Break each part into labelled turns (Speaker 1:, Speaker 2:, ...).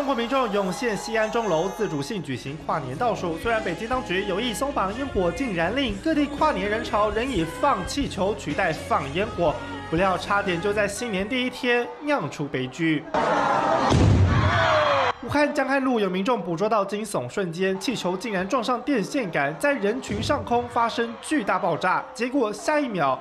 Speaker 1: 中国民众涌现西安钟楼，自主性举行跨年倒数。虽然北京当局有意松绑烟火禁燃令，各地跨年人潮仍以放气球取代放烟火，不料差点就在新年第一天酿出悲剧。武汉江汉路有民众捕捉到惊悚瞬间，气球竟然撞上电线杆，在人群上空发生巨大爆炸，结果下一秒。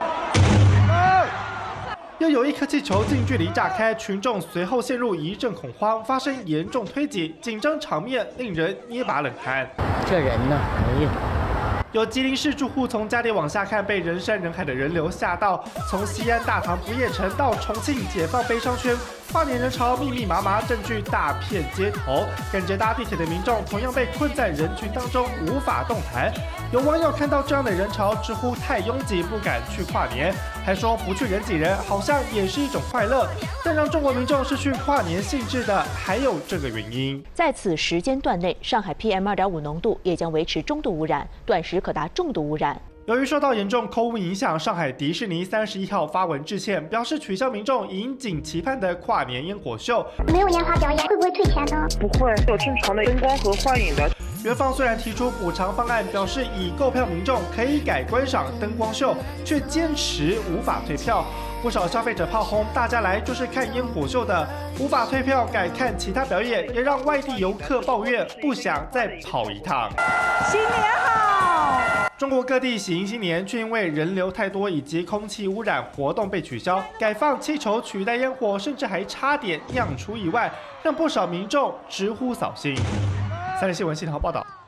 Speaker 1: 又有一颗气球近距离炸开，群众随后陷入一阵恐慌，发生严重推挤，紧张场面令人捏把冷汗。
Speaker 2: 这人呢，哎呀！
Speaker 1: 有吉林市住户从家里往下看，被人山人海的人流吓到。从西安大唐不夜城到重庆解放悲伤圈，跨年人潮密密麻麻，占据大片街头。赶着搭地铁的民众同样被困在人群当中，无法动弹。有网友看到这样的人潮，直呼太拥挤，不敢去跨年，还说不去人挤人，好像也是一种快乐。但让中国民众失去跨年兴致的，还有这个原因。
Speaker 3: 在此时间段内，上海 PM2.5 浓度也将维持中度污染，断时可达重度污染。
Speaker 1: 由于受到严重空污影响，上海迪士尼31号发文致歉，表示取消民众引颈期盼的跨年烟火秀。
Speaker 4: 没有烟花表演会不会退钱呢？
Speaker 5: 不会，有正常的灯光和幻影的。
Speaker 1: 园方虽然提出补偿方案，表示已购票民众可以改观赏灯光秀，却坚持无法退票。不少消费者炮轰，大家来就是看烟火秀的，无法退票改看其他表演，也让外地游客抱怨不想再跑一趟。
Speaker 6: 新年好！
Speaker 1: 中国各地喜迎新年，却因为人流太多以及空气污染，活动被取消，改放气球取代烟火，甚至还差点酿出意外，让不少民众直呼扫兴。三立新闻系统报道。